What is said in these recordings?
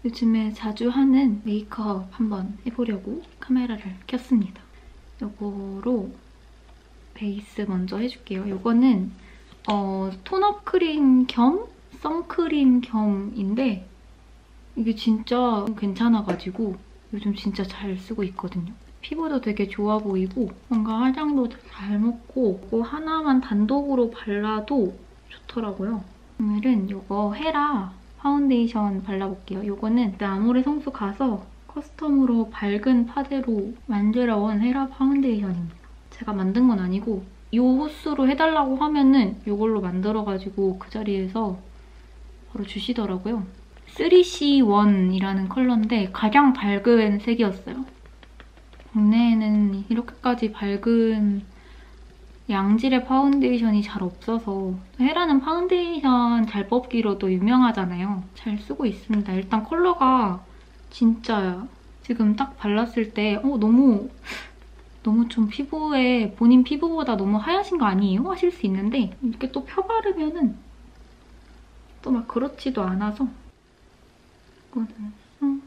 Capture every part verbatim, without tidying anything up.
요즘에 자주 하는 메이크업 한번 해보려고 카메라를 켰습니다. 이거로 베이스 먼저 해줄게요. 이거는 어, 톤업 크림 겸 선크림 겸인데 이게 진짜 괜찮아가지고 요즘 진짜 잘 쓰고 있거든요. 피부도 되게 좋아 보이고 뭔가 화장도 잘 먹고 이거 하나만 단독으로 발라도 좋더라고요. 오늘은 이거 헤라 파운데이션 발라볼게요. 이거는 아모레 성수 가서 커스텀으로 밝은 파데로 만들어 온 헤라 파운데이션입니다. 제가 만든 건 아니고 이 호수로 해달라고 하면은 이걸로 만들어가지고 그 자리에서 바로 주시더라고요. 쓰리 씨 원이라는 컬러인데 가장 밝은 색이었어요. 국내에는 이렇게까지 밝은 양질의 파운데이션이 잘 없어서 헤라는 파운데이션 잘 뽑기로도 유명하잖아요. 잘 쓰고 있습니다. 일단 컬러가 진짜 지금 딱 발랐을 때 어, 너무 너무 좀 피부에 본인 피부보다 너무 하얗신 거 아니에요? 하실 수 있는데 이렇게 또 펴바르면은 또 막 그렇지도 않아서 이거는 음.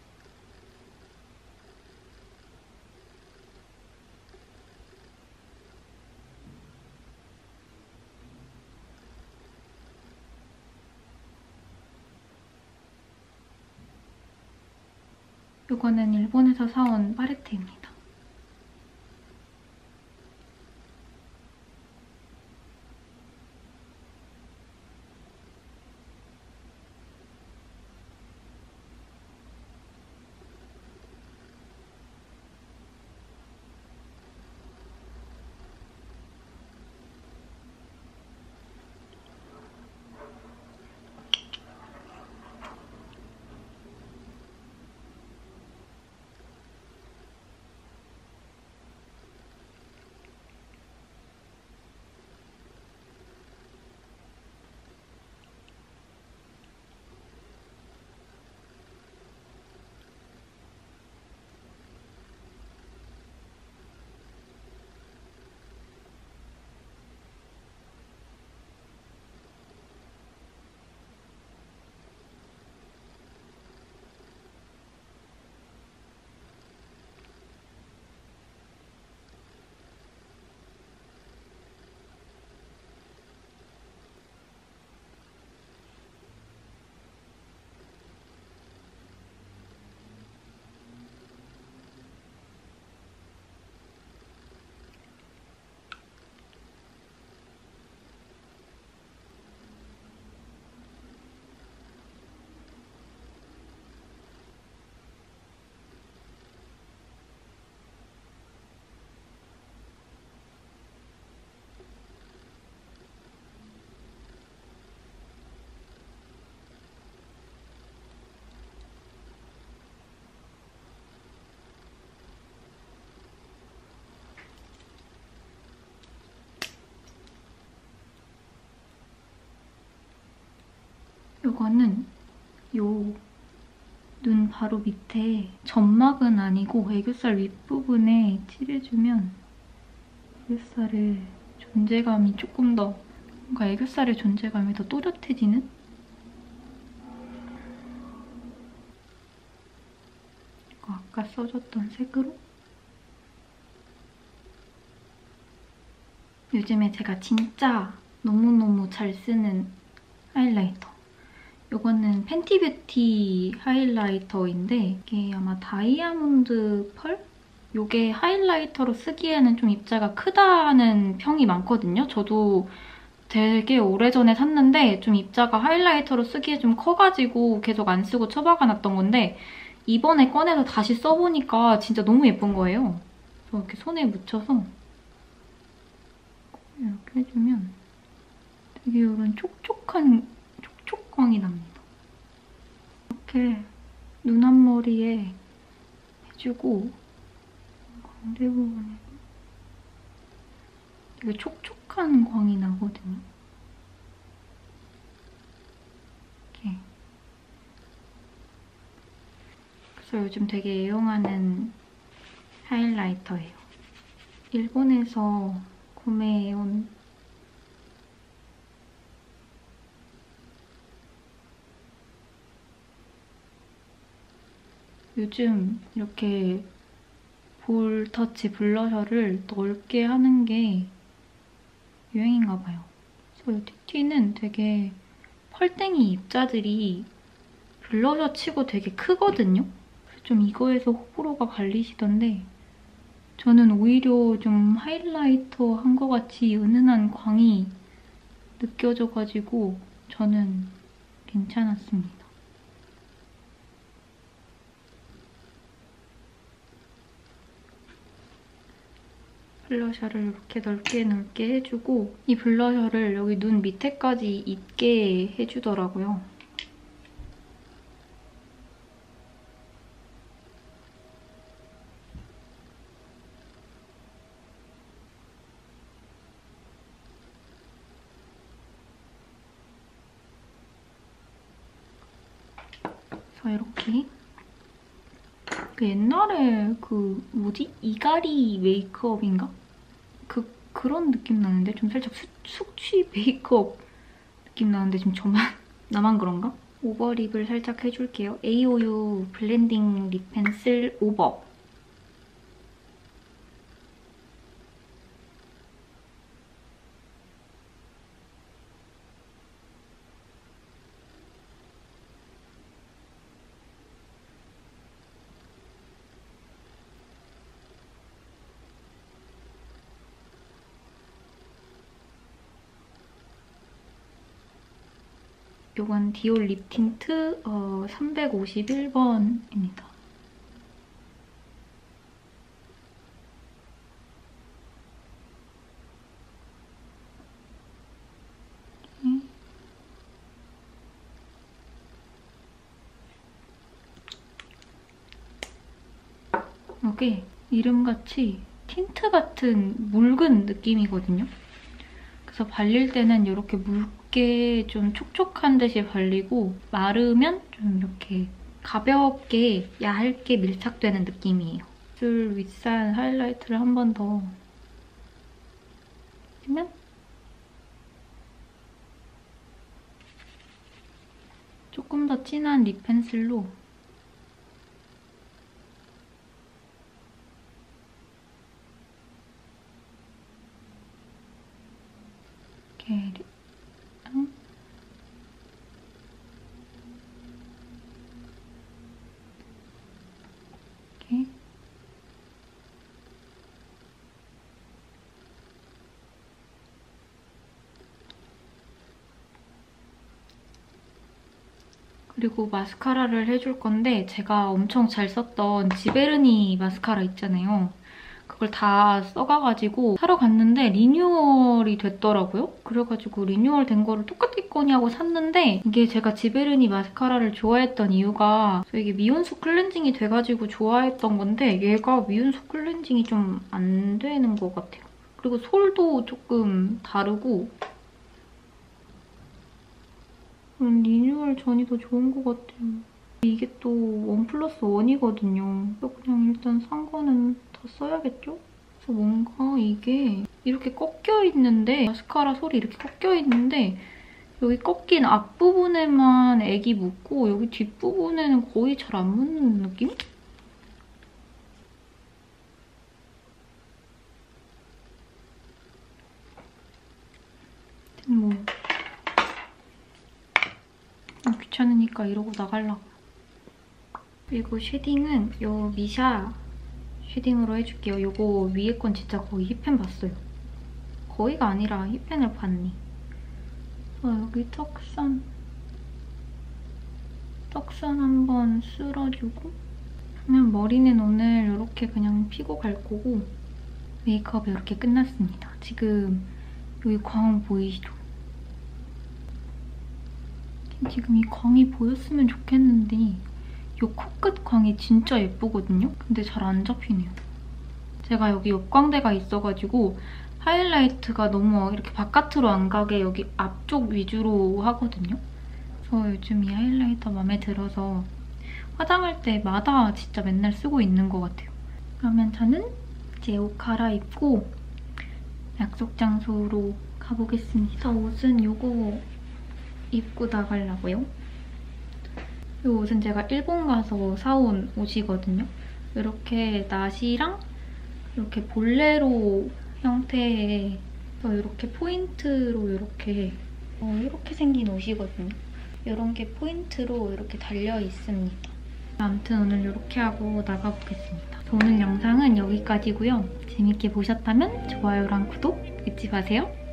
이거는 일본에서 사온 파레트입니다. 이거는 요 눈 바로 밑에 점막은 아니고 애교살 윗부분에 칠해주면 애교살의 존재감이 조금 더 뭔가 애교살의 존재감이 더 또렷해지는? 이거 아까 써줬던 색으로 요즘에 제가 진짜 너무너무 잘 쓰는 하이라이터 이거는 팬티뷰티 하이라이터인데 이게 아마 다이아몬드 펄? 이게 하이라이터로 쓰기에는 좀 입자가 크다는 평이 많거든요. 저도 되게 오래전에 샀는데 좀 입자가 하이라이터로 쓰기에 좀 커가지고 계속 안 쓰고 처박아놨던 건데 이번에 꺼내서 다시 써보니까 진짜 너무 예쁜 거예요. 그래서 이렇게 손에 묻혀서 이렇게 해주면 되게 이런 촉촉한 촉촉광이 납니다. 이렇게 눈 앞머리에 해주고 광대 부분에 되게 촉촉한 광이 나거든요. 이렇게. 그래서 요즘 되게 애용하는 하이라이터예요. 일본에서 구매해온 요즘 이렇게 볼 터치 블러셔를 넓게 하는 게 유행인가 봐요. 그래서 이 티티는 되게 펄땡이 입자들이 블러셔 치고 되게 크거든요? 그래서 좀 이거에서 호불호가 갈리시던데 저는 오히려 좀 하이라이터 한 것 같이 은은한 광이 느껴져가지고 저는 괜찮았습니다. 블러셔를 이렇게 넓게 넓게 해주고 이 블러셔를 여기 눈 밑에까지 있게 해주더라고요. 그래서 이렇게 그 옛날에 그 뭐지? 이가리 메이크업인가? 그, 그런 느낌 나는데? 좀 살짝 수, 숙취 메이크업 느낌 나는데 지금 저만 나만 그런가? 오버립을 살짝 해줄게요. 에이오유 블렌딩 립 펜슬 오버. 이건 디올 립 틴트 어, 삼백오십일 번입니다. 이게 이름같이 틴트 같은 묽은 느낌이거든요. 그래서 발릴 때는 이렇게 묽게 좀 촉촉한 듯이 발리고 마르면 좀 이렇게 가볍게 얇게 밀착되는 느낌이에요. 입술 윗산 하이라이트를 한 번 더 하면 조금 더 진한 립 펜슬로 이렇게 응? 이렇게 그리고 마스카라를 해줄 건데 제가 엄청 잘 썼던 지베르니 마스카라 있잖아요. 그걸 다 써가가지고 사러 갔는데 리뉴얼이 됐더라고요. 그래가지고 리뉴얼 된 거를 똑같겠거니 하고 샀는데 이게 제가 지베르니 마스카라를 좋아했던 이유가 이게 미온수 클렌징이 돼가지고 좋아했던 건데 얘가 미온수 클렌징이 좀 안 되는 것 같아요. 그리고 솔도 조금 다르고 리뉴얼 전이 더 좋은 것 같아요. 이게 또 원 플러스 원이거든요. 그냥 일단 산 거는 다 써야겠죠? 그래서 뭔가 이게 이렇게 꺾여 있는데 마스카라 솔이 이렇게 꺾여 있는데 여기 꺾인 앞부분에만 액이 묻고 여기 뒷부분에는 거의 잘 안 묻는 느낌? 뭐 귀찮으니까 이러고 나가려고. 그리고 쉐딩은 이 미샤 쉐딩으로 해줄게요. 이거 위에 건 진짜 거의 힙펜 봤어요. 거의가 아니라 힙펜을 봤니. 그래서 여기 턱선 턱선 한번 쓸어주고 그러면 머리는 오늘 이렇게 그냥 피고 갈 거고 메이크업이 이렇게 끝났습니다. 지금 여기 광 보이시죠? 지금 이 광이 보였으면 좋겠는데 이 코끝 광이 진짜 예쁘거든요? 근데 잘 안 잡히네요. 제가 여기 옆광대가 있어가지고 하이라이트가 너무 이렇게 바깥으로 안 가게 여기 앞쪽 위주로 하거든요. 그래서 요즘 이 하이라이터 마음에 들어서 화장할 때마다 진짜 맨날 쓰고 있는 것 같아요. 그러면 저는 이제 옷 갈아입고 약속 장소로 가보겠습니다. 옷은 이거 입고 나가려고요. 이 옷은 제가 일본 가서 사온 옷이거든요. 이렇게 나시랑 이렇게 볼레로 형태의 이렇게 포인트로 이렇게 어, 이렇게 생긴 옷이거든요. 이런 게 포인트로 이렇게 달려 있습니다. 아무튼 오늘 이렇게 하고 나가보겠습니다. 오늘 영상은 여기까지고요. 재밌게 보셨다면 좋아요랑 구독 잊지 마세요.